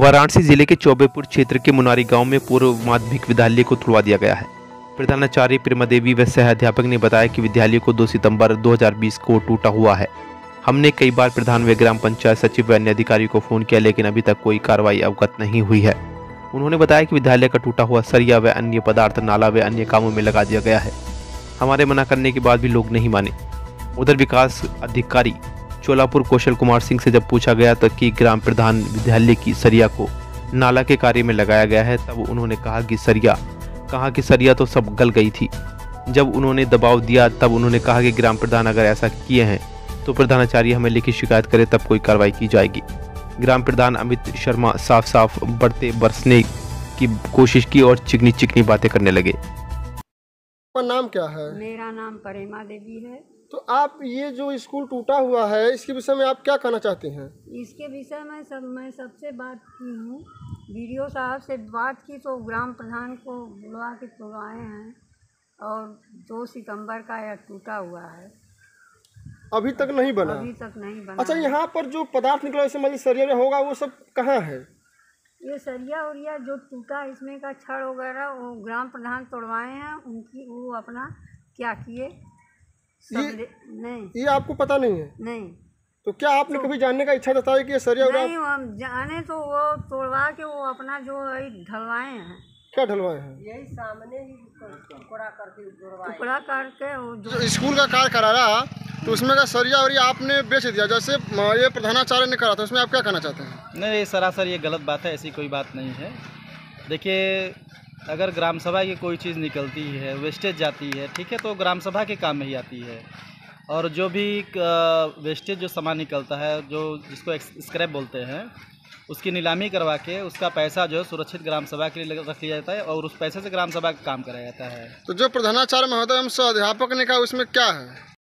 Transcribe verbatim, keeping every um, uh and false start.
वाराणसी जिले के चौबेपुर क्षेत्र के मुनारी गांव में पूर्व माध्यमिक विद्यालय को तोड़वा दिया गया है। प्रधानाचार्य प्रेमा देवी व सह अध्यापक ने बताया कि विद्यालय को दो सितंबर दो हज़ार बीस को टूटा हुआ है। हमने कई बार प्रधान व ग्राम पंचायत सचिव व अन्य अधिकारियों को फोन किया, लेकिन अभी तक कोई कार्रवाई अवगत नहीं हुई है। उन्होंने बताया कि विद्यालय का टूटा हुआ सरिया व अन्य पदार्थ नाला व अन्य कामों में लगा दिया गया है। हमारे मना करने के बाद भी लोग नहीं माने। उधर विकास अधिकारी चोलापुर कौशल कुमार सिंह से जब पूछा गया तो कि ग्राम प्रधान विद्यालय की सरिया को नाला के कार्य में लगाया गया है, तब उन्होंने कहा कि सरिया कहा कि सरिया तो सब गल गई थी। जब उन्होंने दबाव दिया तब उन्होंने कहा कि ग्राम प्रधान अगर ऐसा किए हैं तो प्रधानाचार्य हमें लिखित शिकायत करे, तब कोई कार्रवाई की जाएगी। ग्राम प्रधान अमित शर्मा साफ साफ बढ़ते बरसने की कोशिश की और चिकनी चिकनी बातें करने लगे। आपका नाम क्या है? मेरा नाम प्रेमा देवी है। तो आप ये जो स्कूल टूटा हुआ है इसके विषय में आप क्या कहना चाहते हैं? इसके विषय में सब मैं सबसे बात की हूँ, वीडियो साहब से बात की तो ग्राम प्रधान को बुलवा के तोड़वाए हैं और दो सितंबर का यह टूटा हुआ है। अभी तक नहीं बना? अभी तक नहीं बना। अच्छा, यहाँ पर जो पदार्थ निकला जैसे मतलब सरिया होगा वो सब कहाँ है? ये सरिया उरिया जो टूटा इसमें का छड़ वगैरह वो ग्राम प्रधान तोड़वाए हैं, उनकी वो अपना क्या किए ये, नहीं ये आपको पता नहीं है? नहीं। तो क्या आपने तो, कभी जानने का इच्छा जताई कि ये सरिया नहीं, हम जाने तो वो तोड़वा के वो अपना जो ढलवाए हैं। क्या ढलवाए हैं? यही सामने ही टुकड़ा करके टुकड़ा करके वो जो स्कूल का कार्य करा रहा तो उसमें का सरिया और आपने बेच दिया जैसे ये प्रधानाचार्य ने करा था, उसमें आप क्या कहना चाहते हैं? नहीं, सरासर ये गलत बात है, ऐसी कोई बात नहीं है। देखिए, अगर ग्राम सभा की कोई चीज़ निकलती है, वेस्टेज जाती है, ठीक है, तो ग्राम सभा के काम में ही आती है। और जो भी वेस्टेज जो सामान निकलता है, जो जिसको स्क्रैप बोलते हैं, उसकी नीलामी करवा के उसका पैसा जो है सुरक्षित ग्राम सभा के लिए रख लिया जाता है और उस पैसे से ग्राम सभा का काम कराया जाता है। तो जो प्रधानाचार्य महोदय हम अध्यापक ने कहा उसमें क्या है?